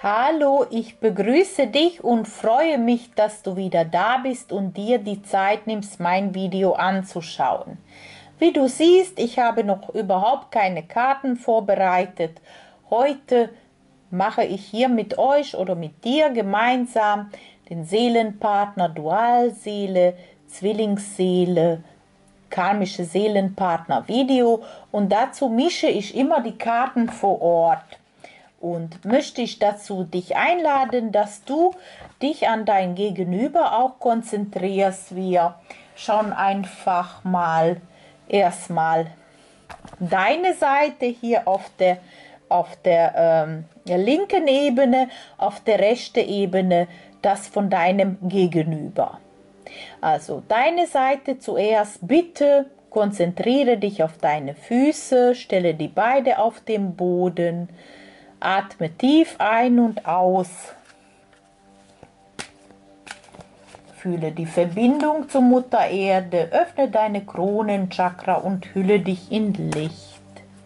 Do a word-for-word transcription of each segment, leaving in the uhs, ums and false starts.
Hallo, ich begrüße dich und freue mich, dass du wieder da bist und dir die Zeit nimmst, mein Video anzuschauen. Wie du siehst, ich habe noch überhaupt keine Karten vorbereitet. Heute mache ich hier mit euch oder mit dir gemeinsam den Seelenpartner, Dualseele, Zwillingsseele, karmische Seelenpartner Video und dazu mische ich immer die Karten vor Ort. Und möchte ich dazu dich einladen, dass du dich an dein Gegenüber auch konzentrierst. Wir schauen einfach mal erstmal deine Seite hier auf der, auf der ähm, linken Ebene, auf der rechten Ebene, das von deinem Gegenüber. Also deine Seite zuerst, bitte konzentriere dich auf deine Füße, stelle die Beine auf den Boden. Atme tief ein und aus. Fühle die Verbindung zur Mutter Erde. Öffne deine Kronenchakra und hülle dich in Licht.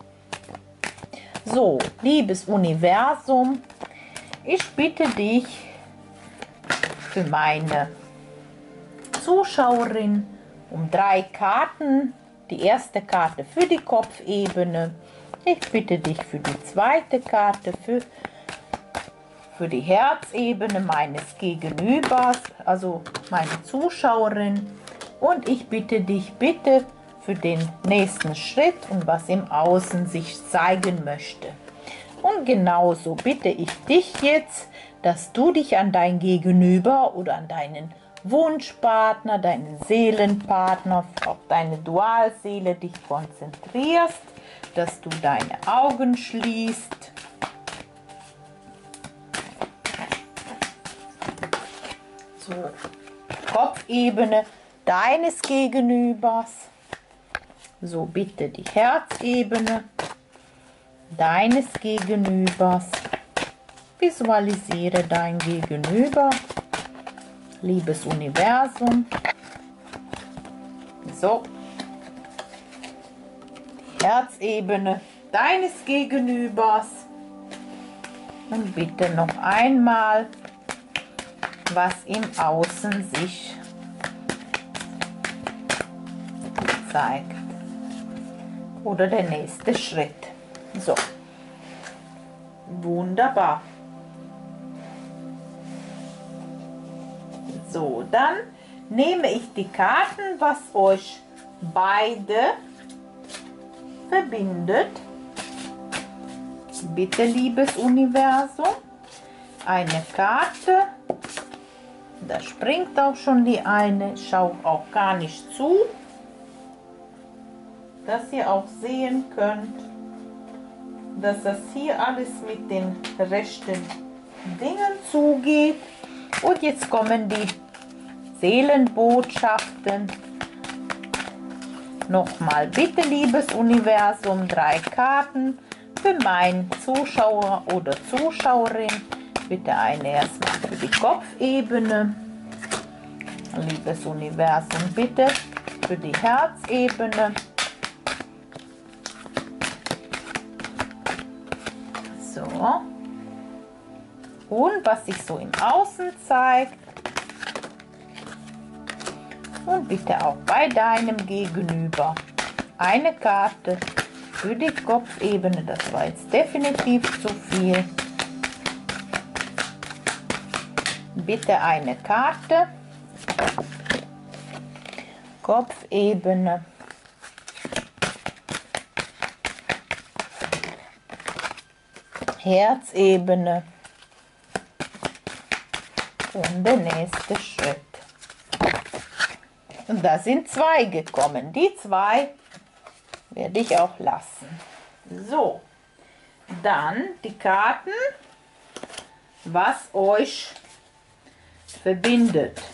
So, liebes Universum, ich bitte dich für meine Zuschauerin um drei Karten. Die erste Karte für die Kopfebene. Ich bitte dich für die zweite Karte, für, für die Herzebene meines Gegenübers, also meine Zuschauerin. Und ich bitte dich bitte für den nächsten Schritt und was im Außen sich zeigen möchte. Und genauso bitte ich dich jetzt, dass du dich an dein Gegenüber oder an deinen Wunschpartner, deinen Seelenpartner, auf deine Dualseele dich konzentrierst, dass du deine Augen schließt. So, Kopfebene deines Gegenübers. So, bitte die Herzebene deines Gegenübers. Visualisiere dein Gegenüber, liebes Universum. So. Herzebene deines Gegenübers und bitte noch einmal, was im Außen sich zeigt oder der nächste Schritt. So, wunderbar. So, dann nehme ich die Karten, was euch beide verbindet. Bitte, liebes Universum, eine Karte. Da springt auch schon die eine. Schau auch gar nicht zu, dass ihr auch sehen könnt, dass das hier alles mit den rechten Dingen zugeht. Und jetzt kommen die Seelenbotschaften. Nochmal, bitte, liebes Universum, drei Karten für meinen Zuschauer oder Zuschauerin. Bitte eine erstmal für die Kopfebene. Liebes Universum, bitte für die Herzebene. So. Und was sich so im Außen zeigt. Und bitte auch bei deinem Gegenüber eine Karte für die Kopfebene. Das war jetzt definitiv zu viel. Bitte eine Karte. Kopfebene. Herzebene. Und der nächste Schritt. Und da sind zwei gekommen. Die zwei werde ich auch lassen. So, dann die Karten, was euch verbindet.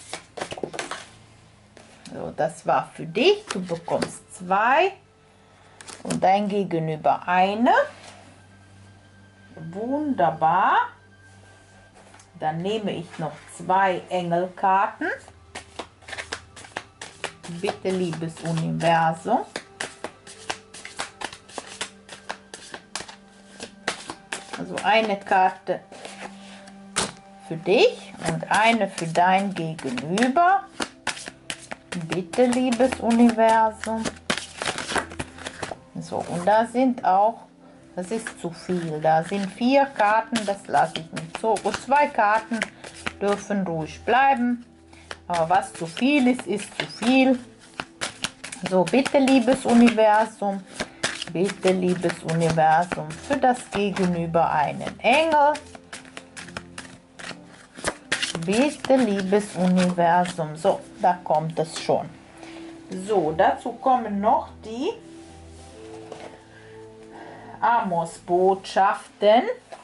So, das war für dich. Du bekommst zwei und dein Gegenüber eine. Wunderbar. Dann nehme ich noch zwei Engelkarten. Bitte, liebes Universum. Also eine Karte für dich und eine für dein Gegenüber. Bitte, liebes Universum. So, und da sind auch, das ist zu viel, da sind vier Karten, das lasse ich nicht so. Und zwei Karten dürfen ruhig bleiben, aber was zu viel ist, ist zu viel. So, bitte, liebes Universum, bitte, liebes Universum, für das Gegenüber einen Engel. Bitte, liebes Universum. So, da kommt es schon. So, dazu kommen noch die Amos-Botschaften.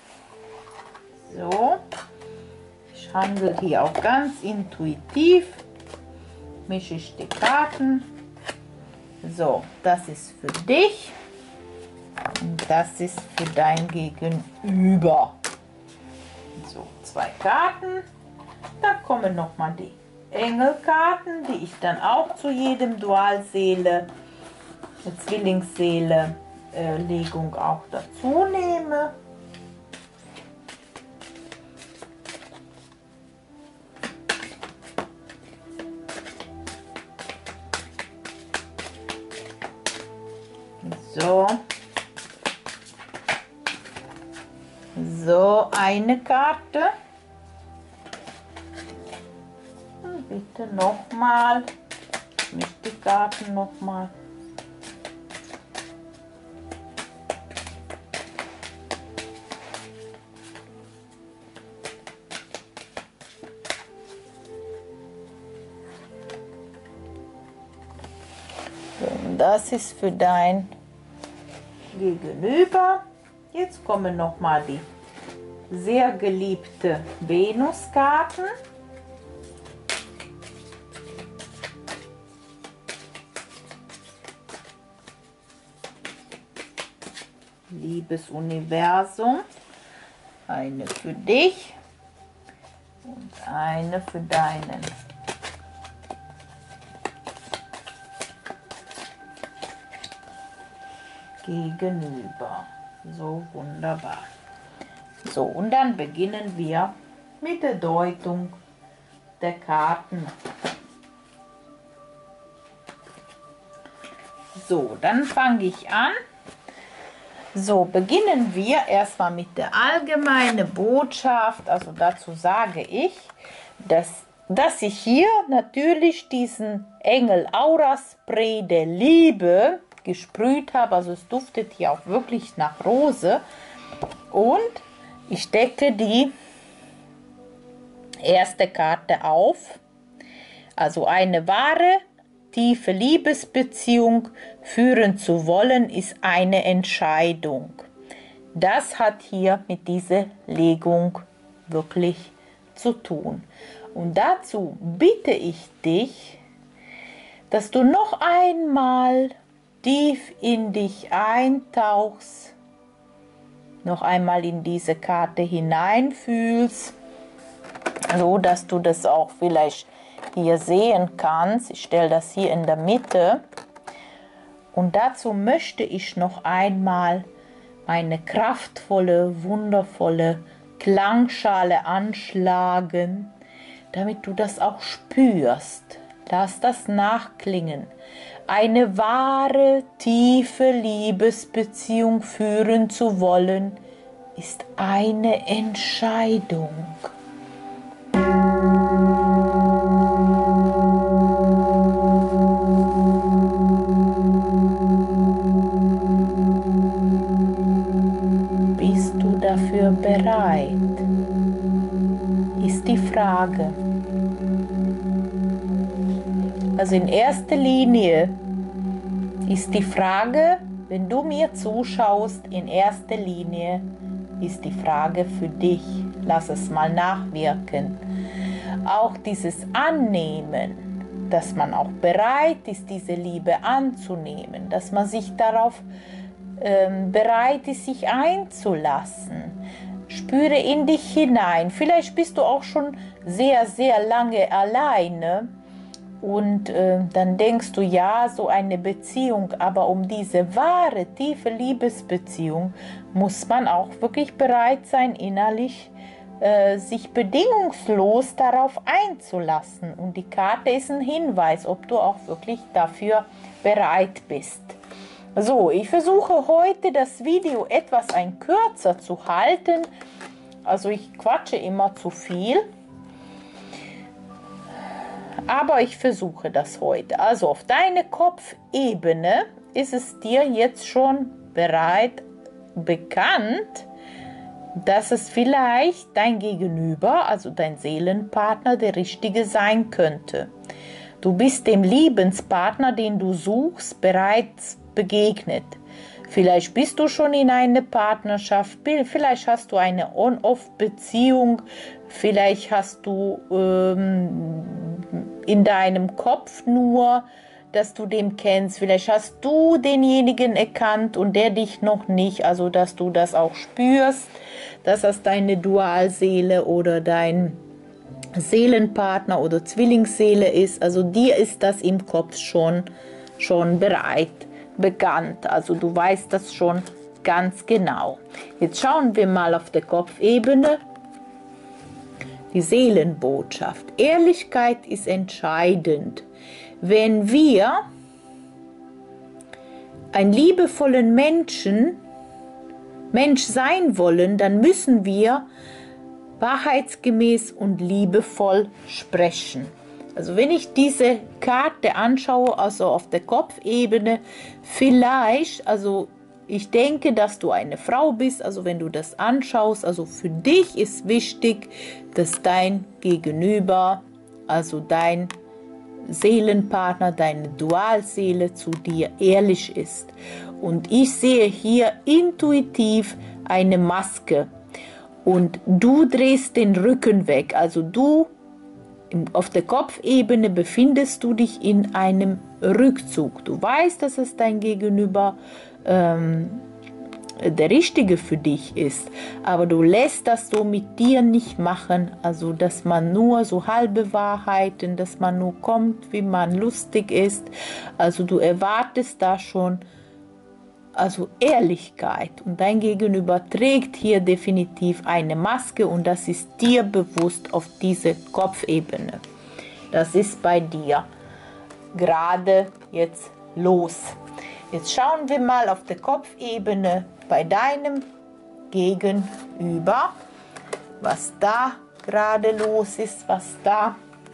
So, ich handle hier auch ganz intuitiv. Mische ich die Karten. So, das ist für dich. Und das ist für dein Gegenüber. So, zwei Karten. Da kommen noch mal die Engelkarten, die ich dann auch zu jedem Dualseele, Zwillingsseele äh, Legung auch dazu nehme. So. So, eine Karte. Bitte nochmal. Mit die Karten nochmal. Das ist für dein Gegenüber. Jetzt kommen noch mal die sehr geliebte Venuskarten. Liebes Universum, eine für dich und eine für deinen Gegenüber. So wunderbar. So, und dann beginnen wir mit der Deutung der Karten. So, dann fange ich an. So, beginnen wir erstmal mit der allgemeinen Botschaft. Also dazu sage ich, dass, dass ich hier natürlich diesen Engel Aura Spray der Liebe gesprüht habe. Also es duftet hier auch wirklich nach Rose. Und ich decke die erste Karte auf. Also eine wahre, tiefe Liebesbeziehung führen zu wollen, ist eine Entscheidung. Das hat hier mit dieser Legung wirklich zu tun. Und dazu bitte ich dich, dass du noch einmal tief in dich eintauchst, noch einmal in diese Karte hineinfühlst, so dass du das auch vielleicht hier sehen kannst. Ich stelle das hier in der Mitte. Und dazu möchte ich noch einmal meine kraftvolle, wundervolle Klangschale anschlagen, damit du das auch spürst. Lass das nachklingen. Eine wahre, tiefe Liebesbeziehung führen zu wollen, ist eine Entscheidung. Bist du dafür bereit? Ist die Frage. Also in erster Linie ist die Frage, wenn du mir zuschaust, in erster Linie ist die Frage für dich. Lass es mal nachwirken. Auch dieses Annehmen, dass man auch bereit ist, diese Liebe anzunehmen, dass man sich darauf ähm, bereit ist, sich einzulassen. Spüre in dich hinein. Vielleicht bist du auch schon sehr, sehr lange alleine. Und äh, dann denkst du, ja, so eine Beziehung, aber um diese wahre, tiefe Liebesbeziehung muss man auch wirklich bereit sein, innerlich äh, sich bedingungslos darauf einzulassen. Und die Karte ist ein Hinweis, ob du auch wirklich dafür bereit bist. So, ich versuche heute das Video etwas ein kürzer zu halten. Also ich quatsche immer zu viel. Aber ich versuche das heute. Also auf deine Kopfebene ist es dir jetzt schon bereit bekannt, dass es vielleicht dein Gegenüber, also dein Seelenpartner, der Richtige sein könnte. Du bist dem Lebenspartner, den du suchst, bereits begegnet. Vielleicht bist du schon in einer Partnerschaft, vielleicht hast du eine On-Off-Beziehung, vielleicht hast du ähm, in deinem Kopf nur, dass du den kennst, vielleicht hast du denjenigen erkannt und der dich noch nicht, also dass du das auch spürst, dass das deine Dualseele oder dein Seelenpartner oder Zwillingsseele ist, also dir ist das im Kopf schon, schon bereit, bekannt, also du weißt das schon ganz genau. Jetzt schauen wir mal auf der Kopfebene. Die Seelenbotschaft. Ehrlichkeit ist entscheidend. Wenn wir einen liebevollen Menschen, Mensch sein wollen, dann müssen wir wahrheitsgemäß und liebevoll sprechen. Also wenn ich diese Karte anschaue, also auf der Kopfebene, vielleicht, also ich denke, dass du eine Frau bist, also wenn du das anschaust, also für dich ist wichtig, dass dein Gegenüber, also dein Seelenpartner, deine Dualseele zu dir ehrlich ist. Und ich sehe hier intuitiv eine Maske und du drehst den Rücken weg, also du auf der Kopfebene befindest du dich in einem Rückzug. Du weißt, dass es dein Gegenüber ähm, der Richtige für dich ist, aber du lässt das so mit dir nicht machen, also dass man nur so halbe Wahrheiten, dass man nur kommt, wie man lustig ist, also du erwartest da schon also Ehrlichkeit und dein Gegenüber trägt hier definitiv eine Maske und das ist dir bewusst auf diese Kopfebene. Das ist bei dir gerade jetzt los. Jetzt schauen wir mal auf der Kopfebene bei deinem Gegenüber, was da gerade los ist, was da.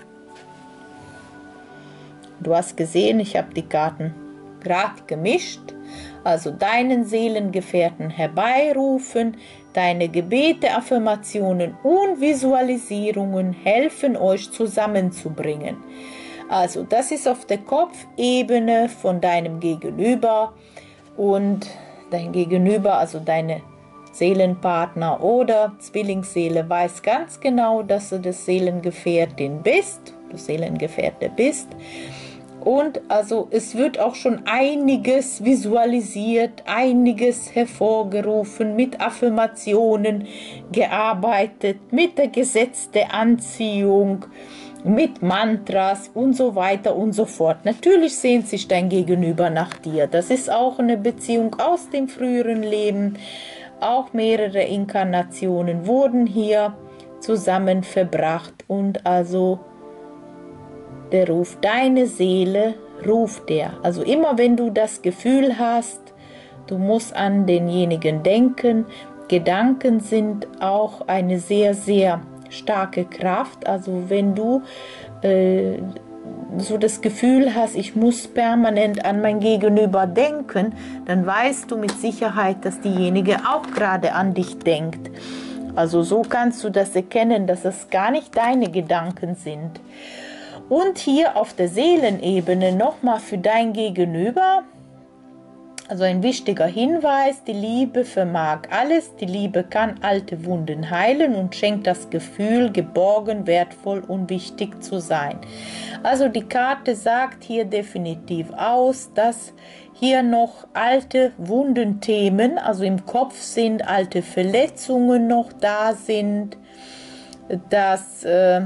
Du hast gesehen, ich habe die Karten gerade gemischt. Also deinen Seelengefährten herbeirufen, deine Gebete, Affirmationen und Visualisierungen helfen euch zusammenzubringen. Also das ist auf der Kopfebene von deinem Gegenüber und dein Gegenüber, also deine Seelenpartner oder Zwillingsseele weiß ganz genau, dass du das Seelengefährtin bist, du Seelengefährte bist. Und also es wird auch schon einiges visualisiert, einiges hervorgerufen, mit Affirmationen gearbeitet, mit der Gesetz der Anziehung, mit Mantras und so weiter und so fort. Natürlich sehnt sich dein Gegenüber nach dir. Das ist auch eine Beziehung aus dem früheren Leben. Auch mehrere Inkarnationen wurden hier zusammen verbracht und also der ruft, deine Seele ruft der. Also immer wenn du das Gefühl hast, du musst an denjenigen denken. Gedanken sind auch eine sehr, sehr starke Kraft. Also wenn du äh, so das Gefühl hast, ich muss permanent an mein Gegenüber denken, dann weißt du mit Sicherheit, dass diejenige auch gerade an dich denkt. Also so kannst du das erkennen, dass es gar nicht deine Gedanken sind. Und hier auf der Seelenebene nochmal für dein Gegenüber, also ein wichtiger Hinweis, die Liebe vermag alles, die Liebe kann alte Wunden heilen und schenkt das Gefühl, geborgen, wertvoll und wichtig zu sein. Also die Karte sagt hier definitiv aus, dass hier noch alte Wundenthemen, also im Kopf sind, alte Verletzungen noch da sind, dass... Äh,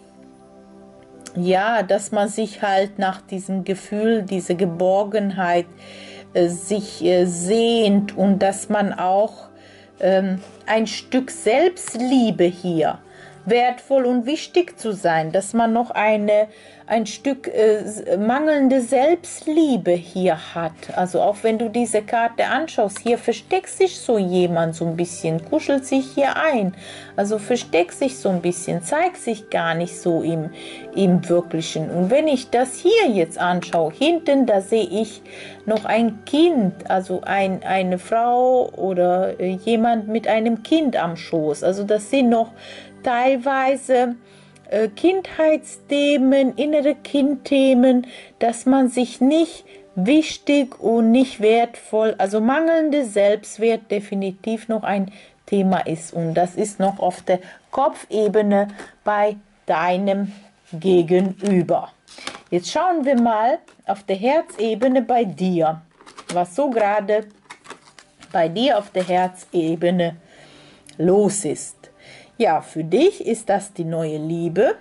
Ja, dass man sich halt nach diesem Gefühl, diese Geborgenheit äh, sich äh, sehnt und dass man auch ähm, ein Stück Selbstliebe hier, wertvoll und wichtig zu sein, dass man noch eine, ein Stück äh, mangelnde Selbstliebe hier hat. Also auch wenn du diese Karte anschaust, hier versteckt sich so jemand so ein bisschen, kuschelt sich hier ein. Also versteckt sich so ein bisschen, zeigt sich gar nicht so im, im Wirklichen. Und wenn ich das hier jetzt anschaue, hinten, da sehe ich noch ein Kind, also ein, eine Frau oder äh, jemand mit einem Kind am Schoß. Also das sind noch teilweise äh, Kindheitsthemen, innere Kindthemen, dass man sich nicht wichtig und nicht wertvoll, also mangelnde Selbstwert definitiv noch ein Thema ist. Und das ist noch auf der Kopfebene bei deinem Gegenüber. Jetzt schauen wir mal auf der Herzebene bei dir, was so gerade bei dir auf der Herzebene los ist. Ja, für dich ist das die neue Liebe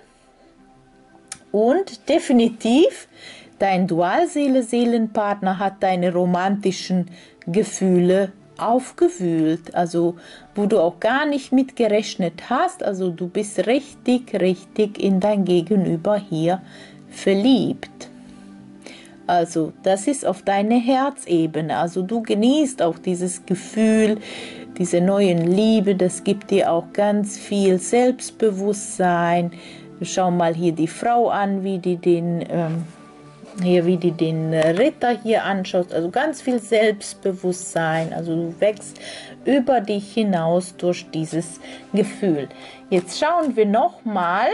und definitiv dein Dualseele-Seelenpartner hat deine romantischen Gefühle aufgewühlt, also wo du auch gar nicht mit gerechnet hast, also du bist richtig, richtig in dein Gegenüber hier verliebt. Also das ist auf deine Herzebene, also du genießt auch dieses Gefühl, diese neuen Liebe, das gibt dir auch ganz viel Selbstbewusstsein. Schau mal hier die Frau an, wie die den, ähm, hier, wie die den Ritter hier anschaut, also ganz viel Selbstbewusstsein, also du wächst über dich hinaus durch dieses Gefühl. Jetzt schauen wir noch mal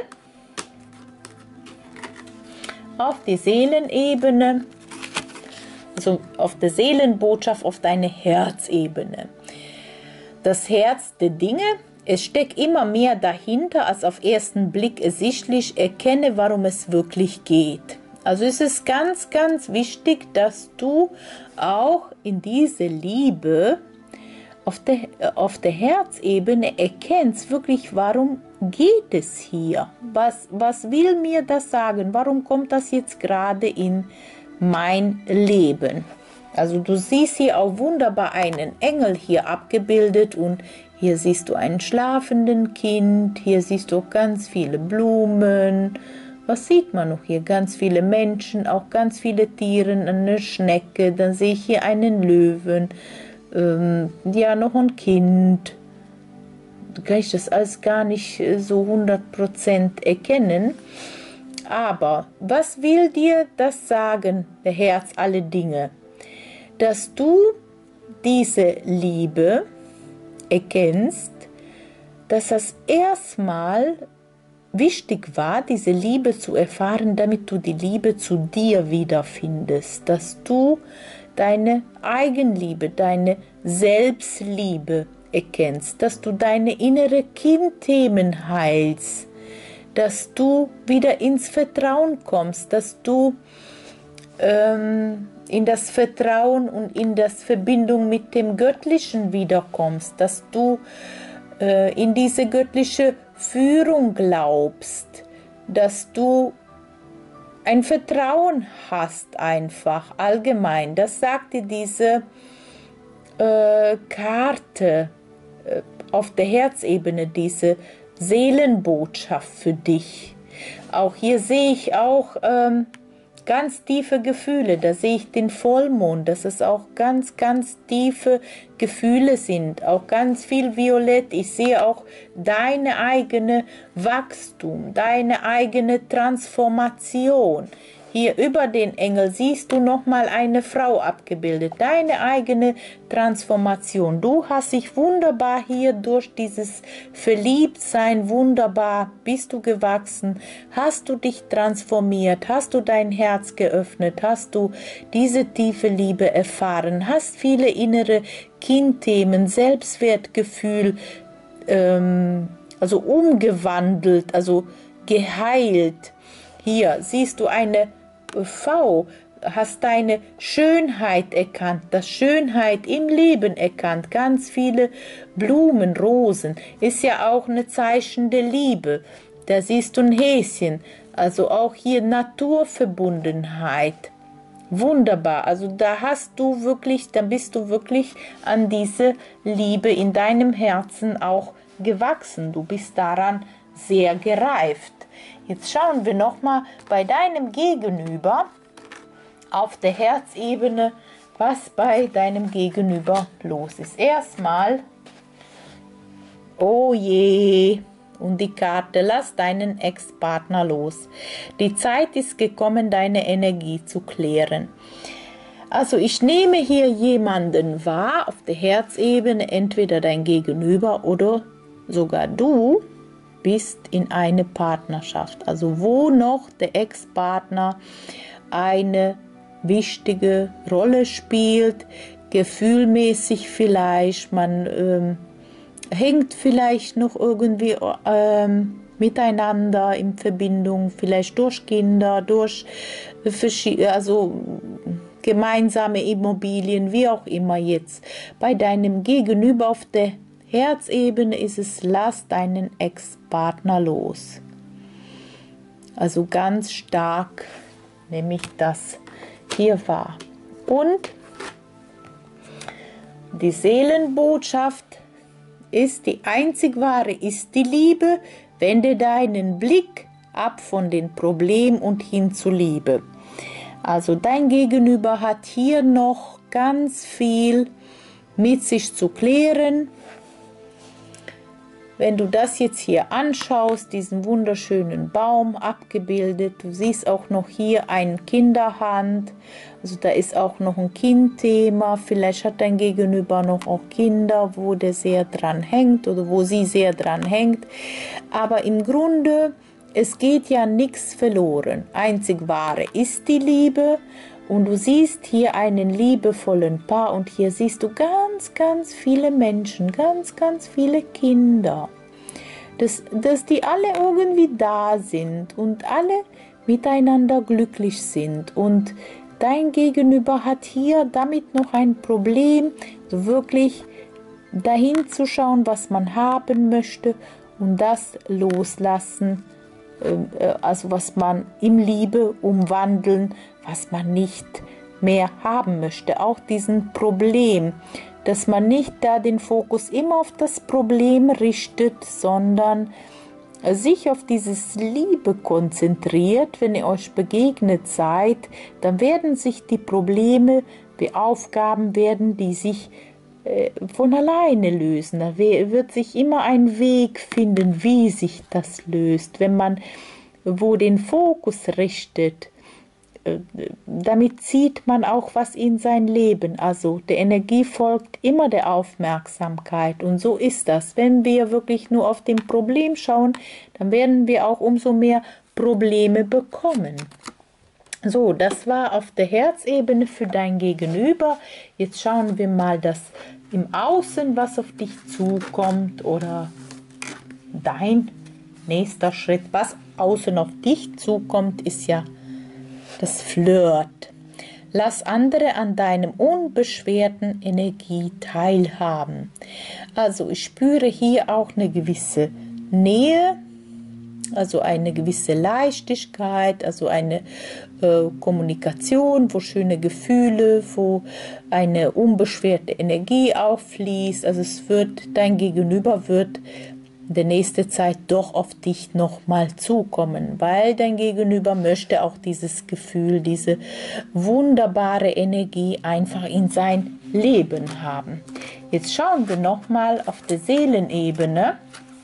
auf die Seelenebene, also auf der Seelenbotschaft, auf deine Herzebene. Das Herz der Dinge, es steckt immer mehr dahinter, als auf ersten Blick ersichtlich. Erkenne, warum es wirklich geht. Also es ist ganz, ganz wichtig, dass du auch in diese Liebe auf der, auf der Herzebene erkennst, wirklich, warum geht es hier? Was, was will mir das sagen? Warum kommt das jetzt gerade in mein Leben? Also du siehst hier auch wunderbar einen Engel hier abgebildet und hier siehst du einen schlafenden Kind, hier siehst du auch ganz viele Blumen. Was sieht man noch hier? Ganz viele Menschen, auch ganz viele Tiere, eine Schnecke, dann sehe ich hier einen Löwen, ähm, ja noch ein Kind. Da kann ich das alles gar nicht so hundert Prozent erkennen. Aber was will dir das sagen, der Herz alle Dinge? Dass du diese Liebe erkennst, dass das erstmal wichtig war, diese Liebe zu erfahren, damit du die Liebe zu dir wiederfindest, dass du deine Eigenliebe, deine Selbstliebe erkennst, dass du deine innere Kindthemen heilst, dass du wieder ins Vertrauen kommst, dass du ähm, in das Vertrauen und in das Verbindung mit dem Göttlichen wiederkommst, dass du äh, in diese göttliche Führung glaubst, dass du ein Vertrauen hast einfach allgemein. Das sagt dir diese äh, Karte äh, auf der Herzebene, diese Seelenbotschaft für dich. Auch hier sehe ich auch ähm, ganz tiefe Gefühle, da sehe ich den Vollmond, dass es auch ganz, ganz tiefe Gefühle sind, auch ganz viel Violett. Ich sehe auch deine eigene Wachstum, deine eigene Transformation. Hier über den Engel siehst du nochmal eine Frau abgebildet, deine eigene Transformation. Du hast dich wunderbar hier durch dieses Verliebtsein, wunderbar bist du gewachsen, hast du dich transformiert, hast du dein Herz geöffnet, hast du diese tiefe Liebe erfahren, hast viele innere Kindthemen, Selbstwertgefühl, ähm, also umgewandelt, also geheilt. Hier siehst du eine V, hast deine Schönheit erkannt, das Schönheit im Leben erkannt, ganz viele Blumen, Rosen, ist ja auch ein Zeichen der Liebe. Da siehst du ein Häschen, also auch hier Naturverbundenheit. Wunderbar, also da hast du wirklich, dann bist du wirklich an diese Liebe in deinem Herzen auch gewachsen. Du bist daran sehr gereift. Jetzt schauen wir nochmal bei deinem Gegenüber auf der Herzebene, was bei deinem Gegenüber los ist. Erstmal, oh je, und die Karte, lass deinen Ex-Partner los. Die Zeit ist gekommen, deine Energie zu klären. Also ich nehme hier jemanden wahr auf der Herzebene, entweder dein Gegenüber oder sogar du bist in eine Partnerschaft. Also wo noch der Ex-Partner eine wichtige Rolle spielt, gefühlmäßig vielleicht, man ähm, hängt vielleicht noch irgendwie ähm, miteinander in Verbindung, vielleicht durch Kinder, durch also gemeinsame Immobilien, wie auch immer jetzt. Bei deinem Gegenüber auf der Herzebene ist es, lass deinen Ex-Partner los. Also ganz stark nehme ich das hier wahr. Und die Seelenbotschaft ist, die einzig wahre ist die Liebe. Wende deinen Blick ab von den Problemen und hin zur Liebe. Also dein Gegenüber hat hier noch ganz viel mit sich zu klären. Wenn du das jetzt hier anschaust, diesen wunderschönen Baum abgebildet, du siehst auch noch hier eine Kinderhand, also da ist auch noch ein Kindthema, vielleicht hat dein Gegenüber noch auch Kinder, wo der sehr dran hängt oder wo sie sehr dran hängt, aber im Grunde, es geht ja nichts verloren, einzig wahre ist die Liebe. Und du siehst hier einen liebevollen Paar und hier siehst du ganz, ganz viele Menschen, ganz, ganz viele Kinder, dass, dass die alle irgendwie da sind und alle miteinander glücklich sind. Und dein Gegenüber hat hier damit noch ein Problem, so wirklich dahin zu schauen, was man haben möchte und das loslassen, also was man in Liebe umwandeln, was man nicht mehr haben möchte. Auch diesen Problem, dass man nicht da den Fokus immer auf das Problem richtet, sondern sich auf dieses Liebe konzentriert. Wenn ihr euch begegnet seid, dann werden sich die Probleme, die Aufgaben werden, die sich äh, von alleine lösen. Da wird sich immer ein Weg finden, wie sich das löst, wenn man wo den Fokus richtet. Damit zieht man auch was in sein Leben. Also der Energie folgt immer der Aufmerksamkeit. Und so ist das. Wenn wir wirklich nur auf dem Problem schauen, dann werden wir auch umso mehr Probleme bekommen. So, das war auf der Herzebene für dein Gegenüber. Jetzt schauen wir mal das im Außen, was auf dich zukommt oder dein nächster Schritt. Was außen auf dich zukommt, ist ja das Flirt. Lass andere an deinem unbeschwerten Energie teilhaben. Also ich spüre hier auch eine gewisse Nähe, also eine gewisse Leichtigkeit, also eine äh, Kommunikation, wo schöne Gefühle, wo eine unbeschwerte Energie auffließt. Also es wird, dein Gegenüber wird in der nächsten Zeit doch auf dich nochmal zukommen, weil dein Gegenüber möchte auch dieses Gefühl, diese wunderbare Energie einfach in sein Leben haben. Jetzt schauen wir nochmal auf der Seelenebene.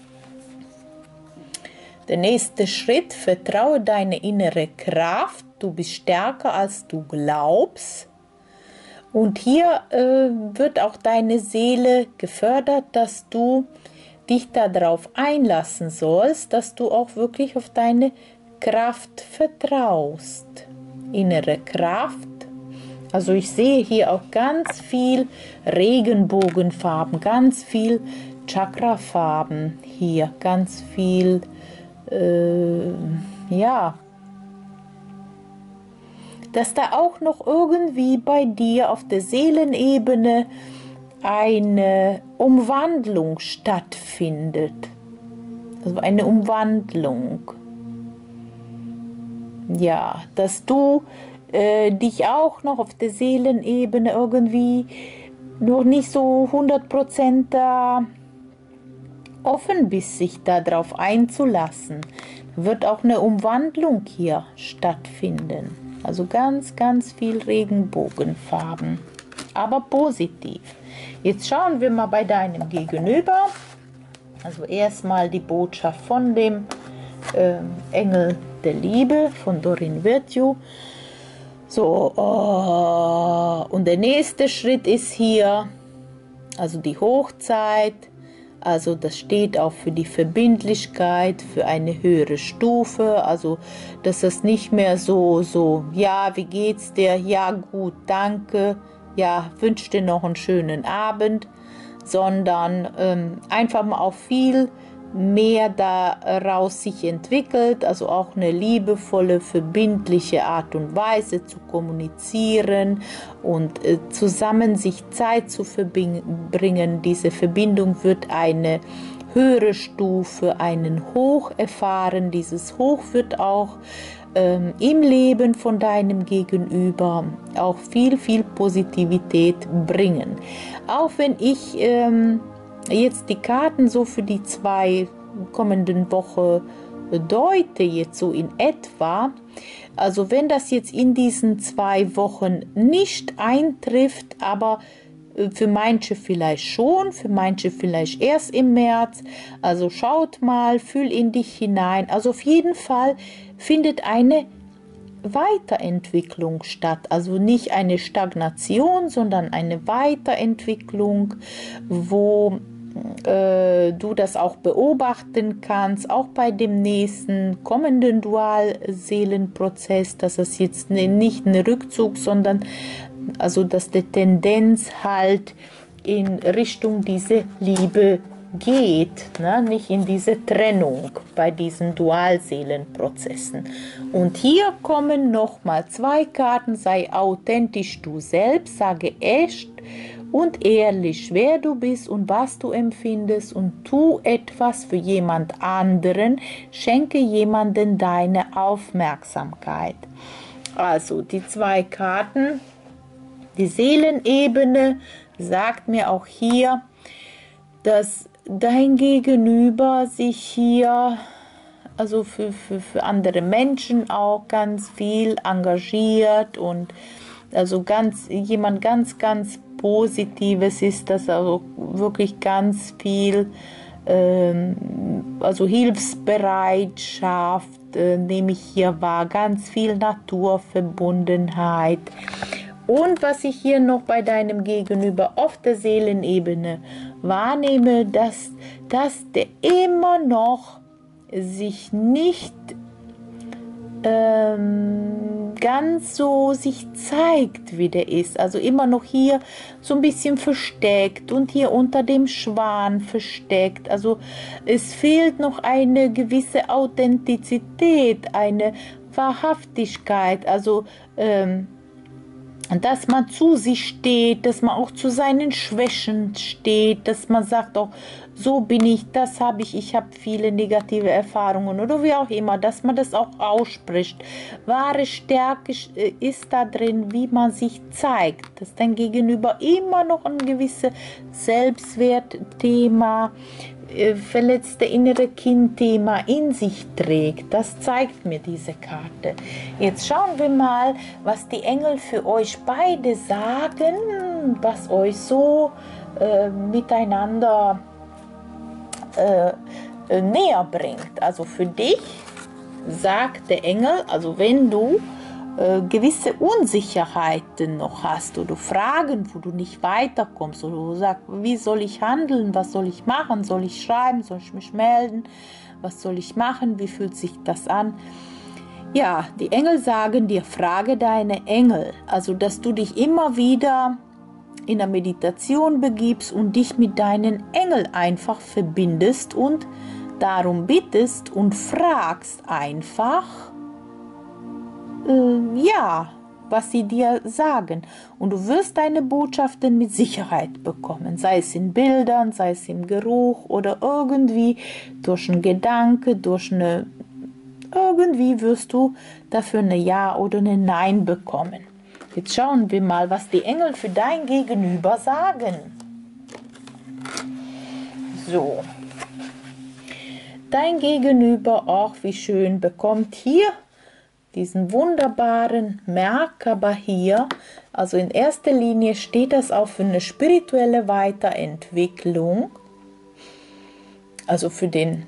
Der nächste Schritt, vertraue deine innere Kraft, du bist stärker als du glaubst. Und hier äh, wird auch deine Seele gefördert, dass du dich darauf einlassen sollst, dass du auch wirklich auf deine Kraft vertraust. Innere Kraft. Also ich sehe hier auch ganz viel Regenbogenfarben, ganz viel Chakrafarben hier, ganz viel, äh, ja, dass da auch noch irgendwie bei dir auf der Seelenebene eine Umwandlung stattfindet. Also eine Umwandlung. Ja, dass du äh, dich auch noch auf der Seelenebene irgendwie noch nicht so hundert Prozent da offen bist, sich darauf einzulassen, wird auch eine Umwandlung hier stattfinden. Also ganz, ganz viel Regenbogenfarben, aber positiv. Jetzt schauen wir mal bei deinem Gegenüber. Also erstmal die Botschaft von dem äh, Engel der Liebe, von Doreen Virtue. So, oh, und der nächste Schritt ist hier, also die Hochzeit. Also das steht auch für die Verbindlichkeit, für eine höhere Stufe, also dass das nicht mehr so, so, ja, wie geht's dir? Ja, gut, danke, ja, wünsche dir noch einen schönen Abend, sondern ähm, einfach mal auch viel mehr daraus sich entwickelt, also auch eine liebevolle, verbindliche Art und Weise zu kommunizieren und äh, zusammen sich Zeit zu verbringen. Diese Verbindung wird eine höhere Stufe, einen Hoch erfahren. Dieses Hoch wird auch ähm, im Leben von deinem Gegenüber auch viel, viel Positivität bringen. Auch wenn ich ähm, jetzt die Karten so für die zwei kommenden Woche deute, jetzt so in etwa, also wenn das jetzt in diesen zwei Wochen nicht eintrifft, aber für manche vielleicht schon, für manche vielleicht erst im März, also schaut mal, fühl in dich hinein, also auf jeden Fall findet eine Weiterentwicklung statt, also nicht eine Stagnation, sondern eine Weiterentwicklung, wo äh, du das auch beobachten kannst, auch bei dem nächsten kommenden Dualseelenprozess, dass es jetzt nicht ein Rückzug, sondern also dass die Tendenz halt in Richtung diese Liebe geht, ne? Nicht in diese Trennung bei diesen Dualseelenprozessen. Und hier kommen nochmal zwei Karten: sei authentisch du selbst, sage echt und ehrlich, wer du bist und was du empfindest, und tu etwas für jemand anderen, schenke jemandem deine Aufmerksamkeit. Also die zwei Karten, die Seelenebene sagt mir auch hier, dass dein Gegenüber sich hier, also für, für, für andere Menschen auch ganz viel engagiert und also ganz, jemand ganz, ganz Positives ist, dass also wirklich ganz viel, ähm, also Hilfsbereitschaft, äh, nehme ich hier wahr, ganz viel Naturverbundenheit. Und was ich hier noch bei deinem Gegenüber auf der Seelenebene wahrnehme, dass, dass der immer noch sich nicht ähm, ganz so sich zeigt, wie der ist. Also immer noch hier so ein bisschen versteckt und hier unter dem Schwan versteckt. Also es fehlt noch eine gewisse Authentizität, eine Wahrhaftigkeit, also ähm, dass man zu sich steht, dass man auch zu seinen Schwächen steht, dass man sagt auch, so bin ich, das habe ich, ich habe viele negative Erfahrungen oder wie auch immer, dass man das auch ausspricht. Wahre Stärke ist da drin, wie man sich zeigt, dass dein Gegenüber immer noch ein gewisses Selbstwertthema, verletzte innere Kind-Thema in sich trägt. Das zeigt mir diese Karte. Jetzt schauen wir mal, was die Engel für euch beide sagen, was euch so äh, miteinander äh, äh, näher bringt. Also für dich sagt der Engel, also wenn du äh, gewisse Unsicherheiten noch hast oder Fragen, wo du nicht weiterkommst oder du sagst, wie soll ich handeln, was soll ich machen, soll ich schreiben, soll ich mich melden, was soll ich machen, wie fühlt sich das an? Ja, die Engel sagen dir, frage deine Engel, also dass du dich immer wieder in der Meditation begibst und dich mit deinen Engeln einfach verbindest und darum bittest und fragst einfach, ja, was sie dir sagen, und du wirst deine Botschaften mit Sicherheit bekommen, sei es in Bildern, sei es im Geruch oder irgendwie durch einen Gedanke, durch eine irgendwie wirst du dafür eine Ja oder eine Nein bekommen. Jetzt schauen wir mal, was die Engel für dein Gegenüber sagen. So. Dein Gegenüber, ach wie schön, bekommt hier diesen wunderbaren Merkaba hier. Also in erster Linie steht das auch für eine spirituelle Weiterentwicklung. Also für den,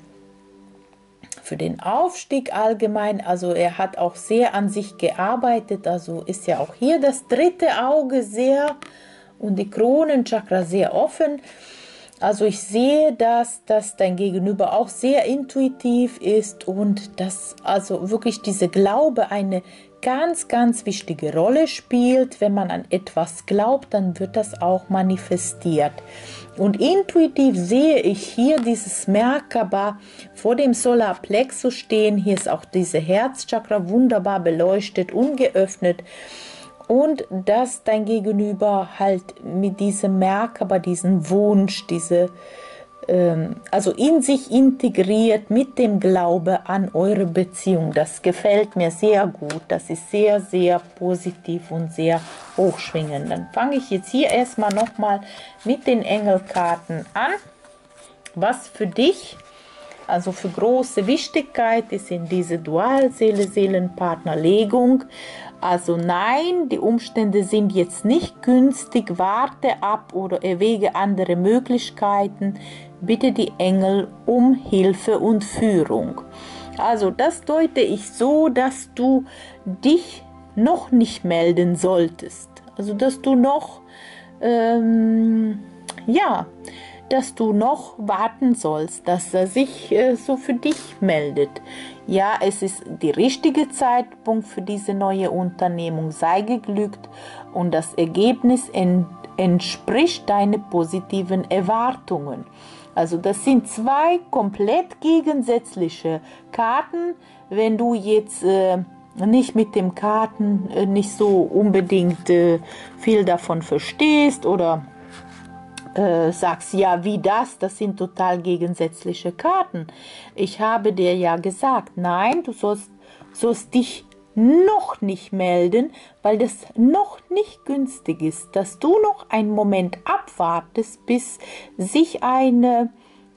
für den Aufstieg allgemein. Also er hat auch sehr an sich gearbeitet. Also ist ja auch hier das dritte Auge sehr und die Kronenchakra sehr offen. Also ich sehe, dass, dass dein Gegenüber auch sehr intuitiv ist und dass also wirklich dieser Glaube eine ganz, ganz wichtige Rolle spielt. Wenn man an etwas glaubt, dann wird das auch manifestiert. Und intuitiv sehe ich hier dieses Merkaba vor dem Solarplexus stehen. Hier ist auch diese Herzchakra wunderbar beleuchtet und geöffnet. Und dass dein Gegenüber halt mit diesem Merkaba, diesen Wunsch, diese, ähm, also in sich integriert mit dem Glaube an eure Beziehung. Das gefällt mir sehr gut. Das ist sehr, sehr positiv und sehr hochschwingend. Dann fange ich jetzt hier erstmal nochmal mit den Engelkarten an. Was für dich, also für große Wichtigkeit ist in diese Dualseele-Seelenpartnerlegung. Also nein, die Umstände sind jetzt nicht günstig, warte ab oder erwäge andere Möglichkeiten. Bitte die Engel um Hilfe und Führung. Also das deute ich so, dass du dich noch nicht melden solltest. Also dass du noch, ähm, ja, dass du noch warten sollst, dass er sich äh, so für dich meldet. Ja, es ist der richtige Zeitpunkt für diese neue Unternehmung. Sei geglückt und das Ergebnis ent entspricht deinen positiven Erwartungen. Also das sind zwei komplett gegensätzliche Karten. Wenn du jetzt äh, nicht mit den Karten äh, nicht so unbedingt äh, viel davon verstehst oder Äh, sagst, ja, wie das, das sind total gegensätzliche Karten. Ich habe dir ja gesagt, nein, du sollst, sollst dich noch nicht melden, weil das noch nicht günstig ist, dass du noch einen Moment abwartest, bis sich eine,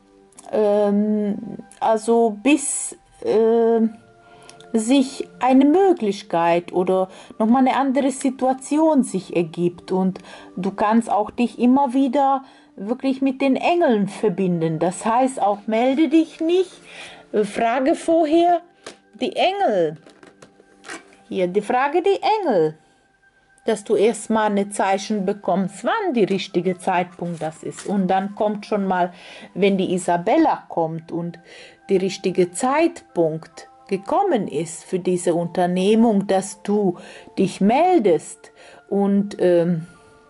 ähm, also bis äh, sich eine Möglichkeit oder nochmal eine andere Situation sich ergibt und du kannst auch dich immer wieder wirklich mit den Engeln verbinden. Das heißt auch, melde dich nicht, frage vorher die Engel. Hier, die Frage die Engel, dass du erstmal ein Zeichen bekommst, wann der richtige Zeitpunkt das ist. Und dann kommt schon mal, wenn die Isabella kommt und der richtige Zeitpunkt gekommen ist für diese Unternehmung, dass du dich meldest und ähm,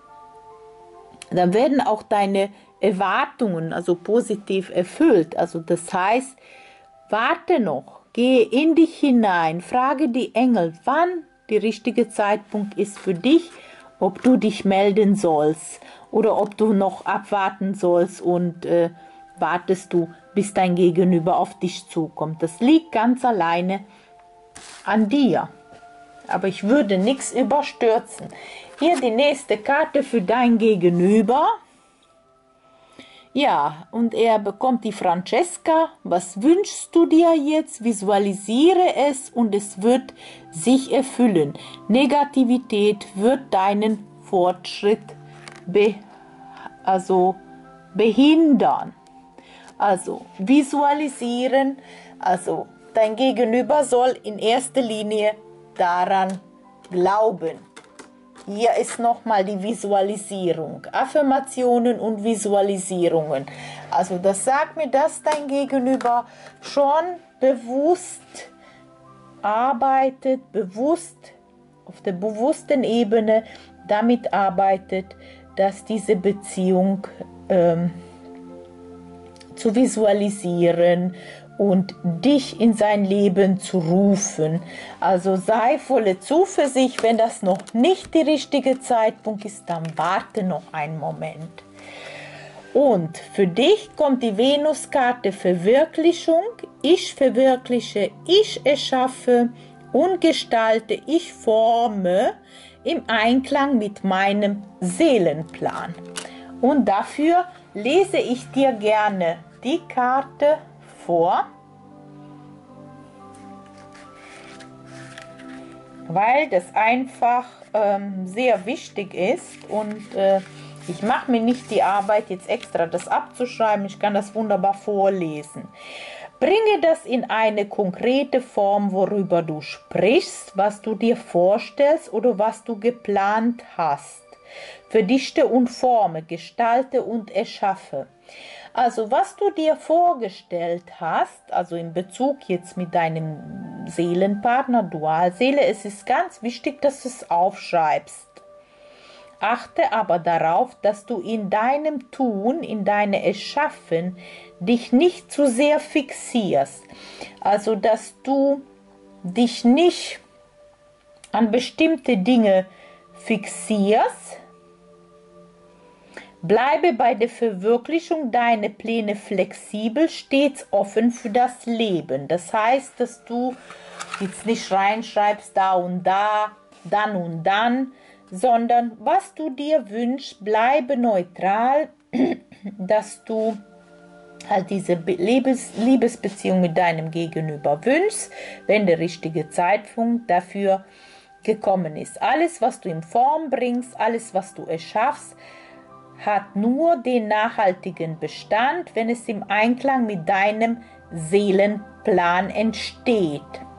dann werden auch deine Erwartungen also positiv erfüllt. Also das heißt, warte noch, gehe in dich hinein, frage die Engel, wann der richtige Zeitpunkt ist für dich, ob du dich melden sollst oder ob du noch abwarten sollst und äh, wartest du, bis dein Gegenüber auf dich zukommt. Das liegt ganz alleine an dir. Aber ich würde nichts überstürzen. Hier die nächste Karte für dein Gegenüber. Ja, und er bekommt die Francesca. Was wünschst du dir jetzt? Visualisiere es und es wird sich erfüllen. Negativität wird deinen Fortschritt be also behindern. Also visualisieren, also dein Gegenüber soll in erster Linie daran glauben. Hier ist nochmal die Visualisierung, Affirmationen und Visualisierungen. Also das sagt mir, dass dein Gegenüber schon bewusst arbeitet, bewusst auf der bewussten Ebene damit arbeitet, dass diese Beziehung ähm, zu visualisieren und dich in sein Leben zu rufen. Also sei volle Zuversicht, wenn das noch nicht der richtige Zeitpunkt ist, dann warte noch einen Moment. Und für dich kommt die Venuskarte Verwirklichung. ich verwirkliche, ich erschaffe und gestalte, ich forme im Einklang mit meinem Seelenplan. Und dafür lese ich dir gerne die Karte vor, weil das einfach ähm, sehr wichtig ist und äh, ich mache mir nicht die Arbeit, jetzt extra das abzuschreiben. Ich kann das wunderbar vorlesen. Bringe das in eine konkrete Form, worüber du sprichst, was du dir vorstellst oder was du geplant hast. Verdichte und forme, gestalte und erschaffe. Also was du dir vorgestellt hast, also in Bezug jetzt mit deinem Seelenpartner, Dualseele, es ist ganz wichtig, dass du es aufschreibst. Achte aber darauf, dass du in deinem Tun, in deinem Erschaffen dich nicht zu sehr fixierst. Also, dass du dich nicht an bestimmte Dinge fixierst. Bleibe bei der Verwirklichung deiner Pläne flexibel, stets offen für das Leben. Das heißt, dass du jetzt nicht reinschreibst, da und da, dann und dann, sondern was du dir wünschst, bleibe neutral, dass du halt diese Liebes Liebesbeziehung mit deinem Gegenüber wünschst, wenn der richtige Zeitpunkt dafür gekommen ist. Alles, was du in Form bringst, alles, was du erschaffst, hat nur den nachhaltigen Bestand, wenn es im Einklang mit deinem Seelenplan entsteht.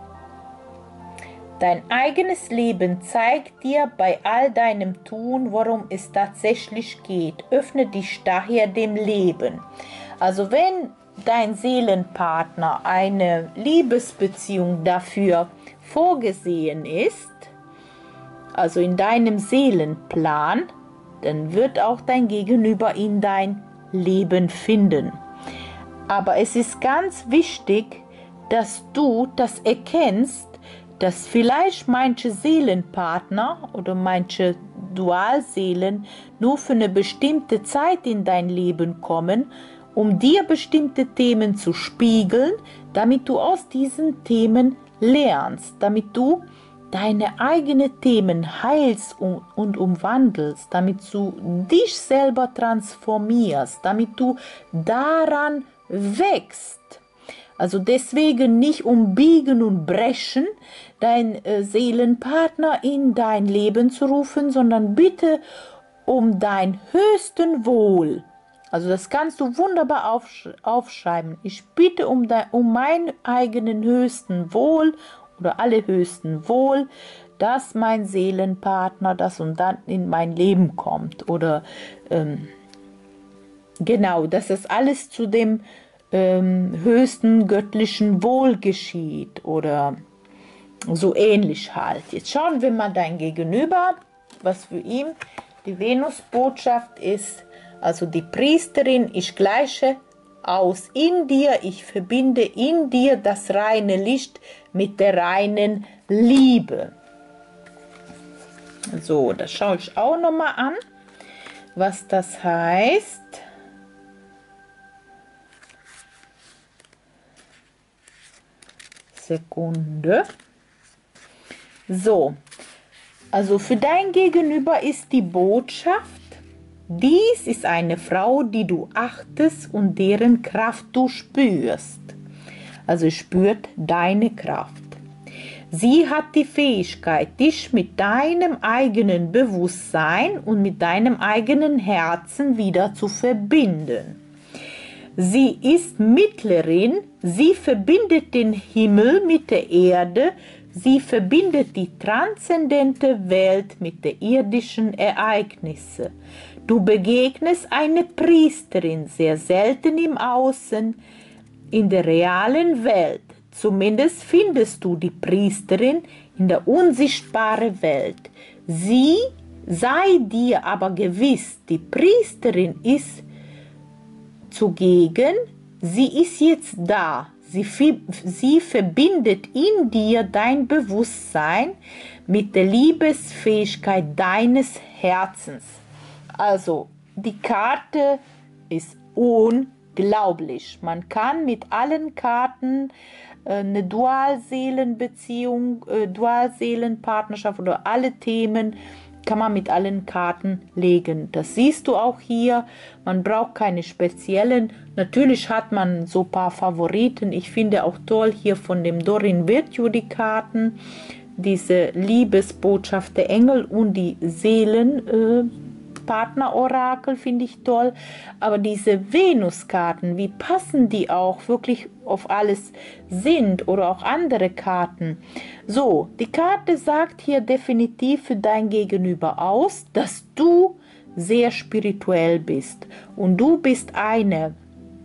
Dein eigenes Leben zeigt dir bei all deinem Tun, worum es tatsächlich geht. Öffne dich daher dem Leben. Also wenn dein Seelenpartner eine Liebesbeziehung dafür vorgesehen ist, also in deinem Seelenplan, dann wird auch dein Gegenüber in dein Leben finden. Aber es ist ganz wichtig, dass du das erkennst, dass vielleicht manche Seelenpartner oder manche Dualseelen nur für eine bestimmte Zeit in dein Leben kommen, um dir bestimmte Themen zu spiegeln, damit du aus diesen Themen lernst, damit du deine eigenen Themen heilst und, und umwandelst, damit du dich selber transformierst, damit du daran wächst. Also deswegen nicht umbiegen und brechen, dein äh, Seelenpartner in dein Leben zu rufen, sondern bitte um dein höchsten Wohl. Also das kannst du wunderbar aufsch aufschreiben. Ich bitte um, dein, um meinen eigenen höchsten Wohl oder allerhöchsten Wohl, dass mein Seelenpartner das und dann in mein Leben kommt. Oder ähm, genau, dass das alles zu dem ähm, höchsten göttlichen Wohl geschieht oder so ähnlich halt. Jetzt schauen wir mal dein Gegenüber, was für ihn die Venusbotschaft ist. Also die Priesterin, ich gleiche aus in dir, ich verbinde in dir das reine Licht mit der reinen Liebe. So, das schaue ich auch nochmal an, was das heißt. Sekunde. So, also für dein Gegenüber ist die Botschaft: Dies ist eine Frau, die du achtest und deren Kraft du spürst. Also spürt deine Kraft. Sie hat die Fähigkeit, dich mit deinem eigenen Bewusstsein und mit deinem eigenen Herzen wieder zu verbinden. Sie ist Mittlerin, sie verbindet den Himmel mit der Erde, sie verbindet die transzendente Welt mit den irdischen Ereignissen. Du begegnest eine Priesterin sehr selten im Außen, in der realen Welt. Zumindest findest du die Priesterin in der unsichtbaren Welt. Sie sei dir aber gewiss, die Priesterin ist zugegen, sie ist jetzt da. Sie, sie verbindet in dir dein Bewusstsein mit der Liebesfähigkeit deines Herzens. Also die Karte ist un unglaublich. Man kann mit allen Karten äh, eine Dualseelenbeziehung, äh, Dualseelenpartnerschaft oder alle Themen kann man mit allen Karten legen. Das siehst du auch hier. Man braucht keine speziellen. Natürlich hat man so ein paar Favoriten. Ich finde auch toll hier von dem Doreen Virtue die Karten. Diese Liebesbotschaft der Engel und die Seelenpartner-Orakel finde ich toll. Aber diese Venus-Karten, wie passen die auch wirklich auf alles sind oder auch andere Karten. So, die Karte sagt hier definitiv für dein Gegenüber aus, dass du sehr spirituell bist. Und du bist eine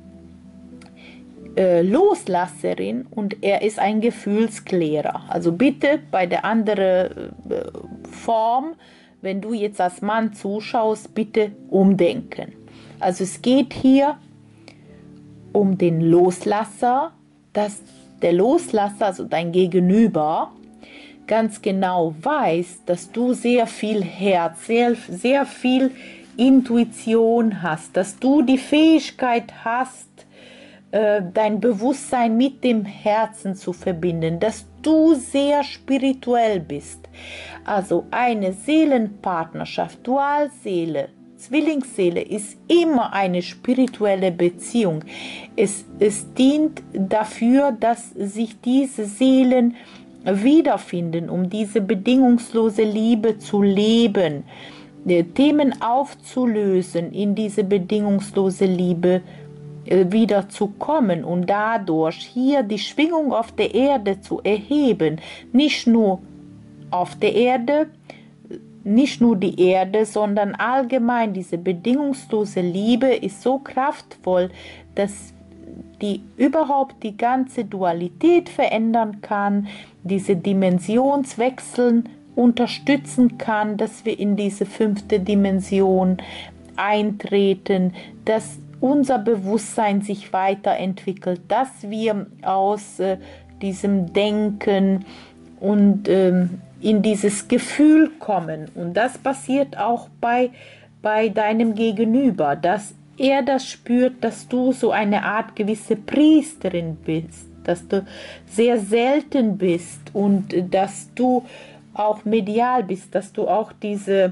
Loslasserin und er ist ein Gefühlsklärer. Also bitte bei der anderen äh, Form, wenn du jetzt als Mann zuschaust, bitte umdenken. Also es geht hier um den Loslasser, dass der Loslasser, also dein Gegenüber, ganz genau weiß, dass du sehr viel Herz, sehr, sehr viel Intuition hast, dass du die Fähigkeit hast, dein Bewusstsein mit dem Herzen zu verbinden, dass du sehr spirituell bist. Also eine Seelenpartnerschaft, Dualseele, Zwillingsseele ist immer eine spirituelle Beziehung. Es, es dient dafür, dass sich diese Seelen wiederfinden, um diese bedingungslose Liebe zu leben, Themen aufzulösen, in diese bedingungslose Liebe wieder zu kommen und dadurch hier die Schwingung auf der Erde zu erheben. Nicht nur auf der Erde, nicht nur die Erde, sondern allgemein diese bedingungslose Liebe ist so kraftvoll, dass die überhaupt die ganze Dualität verändern kann, diese Dimensionswechseln unterstützen kann, dass wir in diese fünfte Dimension eintreten, dass unser Bewusstsein sich weiterentwickelt, dass wir aus äh, diesem Denken und ähm, in dieses Gefühl kommen. Und das passiert auch bei, bei deinem Gegenüber, dass er das spürt, dass du so eine Art gewisse Priesterin bist, dass du sehr selten bist und äh, dass du auch medial bist, dass du auch diese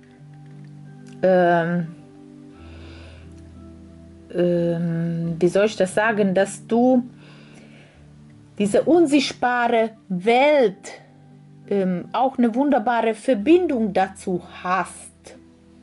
ähm, wie soll ich das sagen, dass du diese unsichtbare Welt ähm, auch eine wunderbare Verbindung dazu hast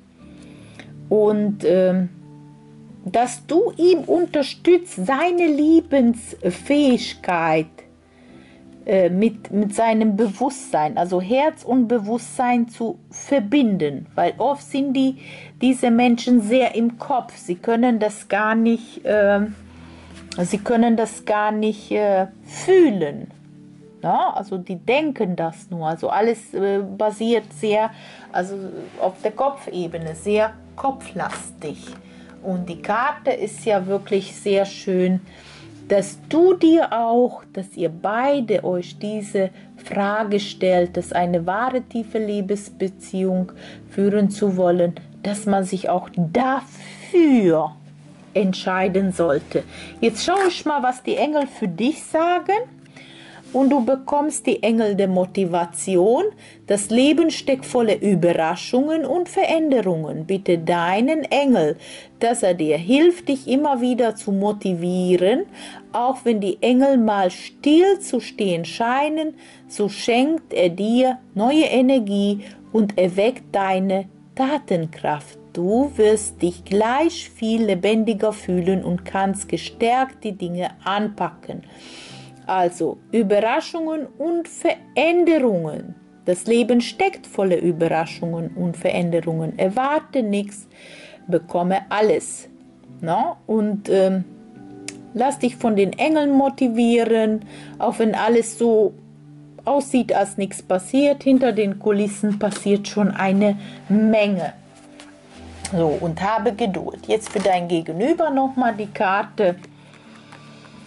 und ähm, dass du ihm unterstützt, seine Liebensfähigkeit äh, mit, mit seinem Bewusstsein, also Herz und Bewusstsein zu verbinden, weil oft sind die diese Menschen sehr im Kopf, sie können das gar nicht, äh, sie können das gar nicht äh, fühlen. Ja, also die denken das nur, also alles äh, basiert sehr, also auf der Kopfebene, sehr kopflastig. Und die Karte ist ja wirklich sehr schön, dass du dir auch, dass ihr beide euch diese Frage stellt, dass eine wahre tiefe Liebesbeziehung führen zu wollen, dass man sich auch dafür entscheiden sollte. Jetzt schaue ich mal, was die Engel für dich sagen. Und du bekommst die Engel der Motivation. Das Leben steckt voller Überraschungen und Veränderungen. Bitte deinen Engel, dass er dir hilft, dich immer wieder zu motivieren. Auch wenn die Engel mal still zu stehen scheinen, so schenkt er dir neue Energie und erweckt deine Tatenkraft. Du wirst dich gleich viel lebendiger fühlen und kannst gestärkt die Dinge anpacken. Also Überraschungen und Veränderungen. Das Leben steckt voller Überraschungen und Veränderungen. Erwarte nichts, bekomme alles. No? Und ähm, lass dich von den Engeln motivieren, auch wenn alles so aussieht, als nichts passiert. Hinter den Kulissen passiert schon eine Menge. So, und habe Geduld. Jetzt für dein Gegenüber nochmal die Karte.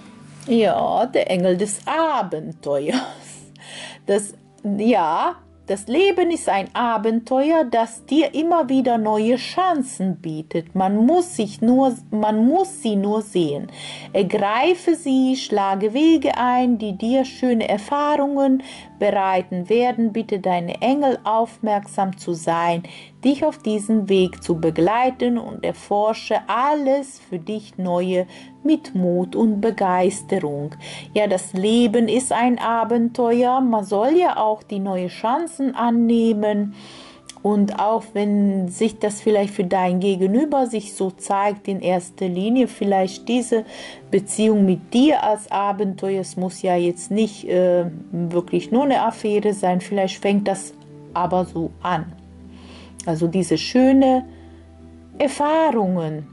Ja, der Engel des Abenteuers. Das, ja, Das Leben ist ein Abenteuer, das dir immer wieder neue Chancen bietet. Man muss sich nur, man muss sie nur sehen. Ergreife sie, schlage Wege ein, die dir schöne Erfahrungen bereiten werden. Bitte deine Engel aufmerksam zu sein, dich auf diesen Weg zu begleiten und erforsche alles für dich Neue mit Mut und Begeisterung. Ja, das Leben ist ein Abenteuer. Man soll ja auch die neuen Chancen annehmen. Und auch wenn sich das vielleicht für dein Gegenüber sich so zeigt, in erster Linie vielleicht diese Beziehung mit dir als Abenteuer, es muss ja jetzt nicht äh, wirklich nur eine Affäre sein, vielleicht fängt das aber so an. Also diese schönen Erfahrungen,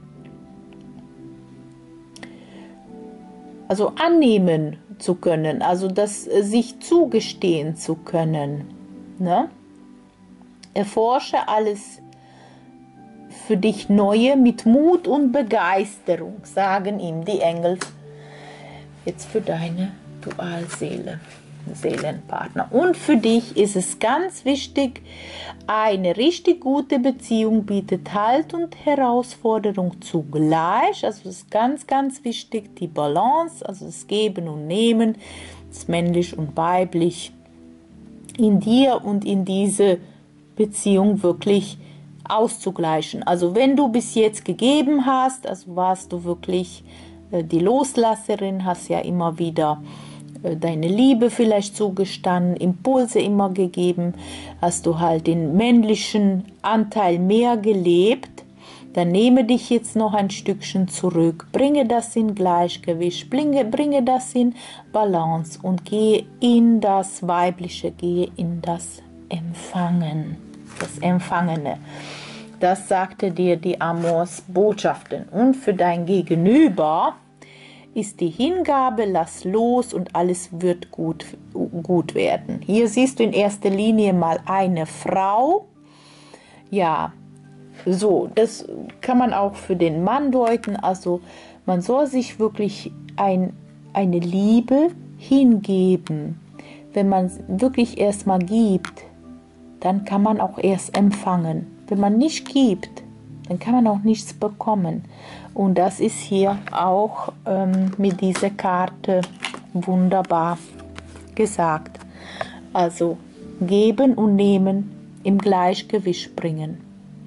also annehmen zu können, also das äh, sich zugestehen zu können, ne? Erforsche alles für dich Neue mit Mut und Begeisterung, sagen ihm die Engel jetzt für deine Dualseele, Seelenpartner. Und für dich ist es ganz wichtig, eine richtig gute Beziehung bietet Halt und Herausforderung zugleich. Also es ist ganz, ganz wichtig, die Balance, also das Geben und Nehmen, das männlich und weiblich in dir und in diese Beziehung wirklich auszugleichen. Also wenn du bis jetzt gegeben hast, also warst du wirklich äh, die Loslasserin, hast ja immer wieder äh, deine Liebe vielleicht zugestanden, Impulse immer gegeben, hast du halt den männlichen Anteil mehr gelebt, dann nehme dich jetzt noch ein Stückchen zurück, bringe das in Gleichgewicht, bringe, bringe das in Balance und gehe in das Weibliche, gehe in das Empfangen. Das Empfangene. Das sagte dir die Amors-Botschaften. Und für dein Gegenüber ist die Hingabe, lass los und alles wird gut, gut werden. Hier siehst du in erster Linie mal eine Frau. Ja, so, das kann man auch für den Mann deuten. Also man soll sich wirklich ein, eine Liebe hingeben. Wenn man wirklich erstmal gibt, dann kann man auch erst empfangen. Wenn man nicht gibt, dann kann man auch nichts bekommen. Und das ist hier auch ähm, mit dieser Karte wunderbar gesagt. Also geben und nehmen im Gleichgewicht bringen.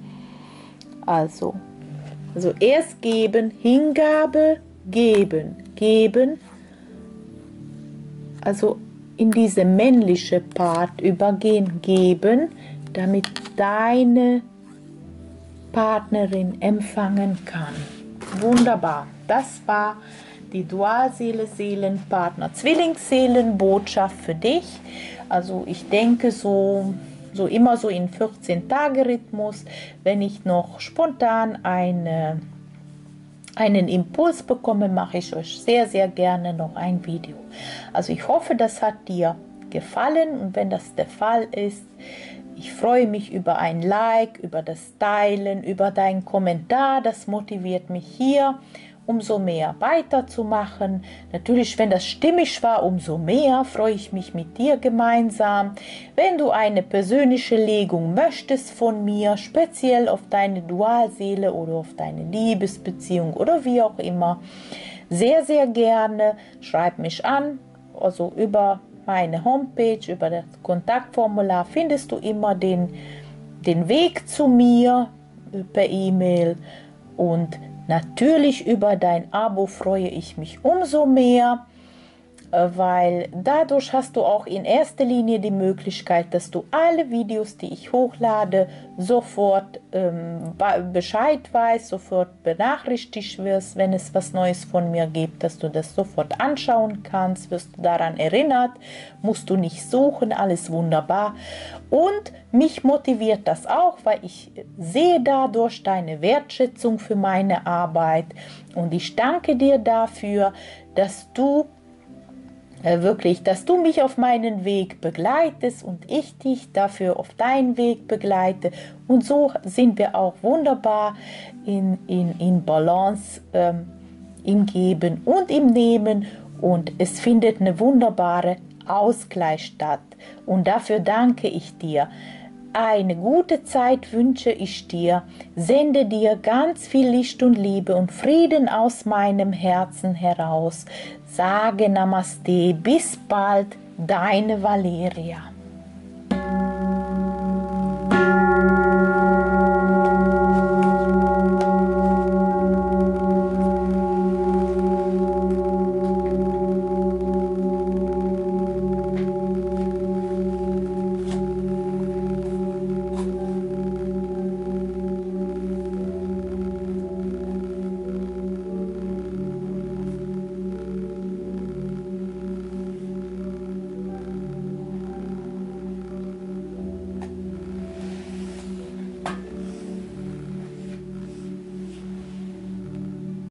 Also, also erst geben, Hingabe, geben, geben. Also in diese männliche Part übergehen, geben, damit deine Partnerin empfangen kann. Wunderbar. Das war die Dualseele, Seelenpartner, Zwillingsseelenbotschaft für dich. Also ich denke so, so immer so in vierzehn Tage Rhythmus, wenn ich noch spontan eine einen Impuls bekomme, mache ich euch sehr, sehr gerne noch ein Video. Also ich hoffe, das hat dir gefallen und wenn das der Fall ist, ich freue mich über ein Like, über das Teilen, über deinen Kommentar. Das motiviert mich hier, umso mehr weiterzumachen. Natürlich, wenn das stimmig war, umso mehr freue ich mich mit dir gemeinsam. Wenn du eine persönliche Legung möchtest von mir, speziell auf deine Dualseele oder auf deine Liebesbeziehung oder wie auch immer, sehr, sehr gerne, schreib mich an, also über meine Homepage, über das Kontaktformular findest du immer den, den Weg zu mir per E-Mail und natürlich über dein Abo freue ich mich umso mehr, weil dadurch hast du auch in erster Linie die Möglichkeit, dass du alle Videos, die ich hochlade, sofort ähm, Bescheid weißt, sofort benachrichtigt wirst, wenn es was Neues von mir gibt, dass du das sofort anschauen kannst, wirst du daran erinnert, musst du nicht suchen, alles wunderbar. Und mich motiviert das auch, weil ich sehe dadurch deine Wertschätzung für meine Arbeit und ich danke dir dafür, dass du wirklich, dass du mich auf meinen Weg begleitest und ich dich dafür auf deinen Weg begleite. Und so sind wir auch wunderbar in, in, in Balance, ähm, im Geben und im Nehmen. und es findet eine wunderbare Ausgleich statt. Und dafür danke ich dir. Eine gute Zeit wünsche ich dir, sende dir ganz viel Licht und Liebe und Frieden aus meinem Herzen heraus. Sage Namaste, bis bald, deine Valeria.